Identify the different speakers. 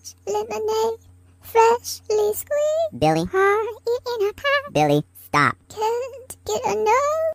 Speaker 1: fresh lemonade, freshly squeezed.
Speaker 2: Billy.
Speaker 1: Heart in a cup.
Speaker 2: Billy, stop.
Speaker 1: Can't get enough.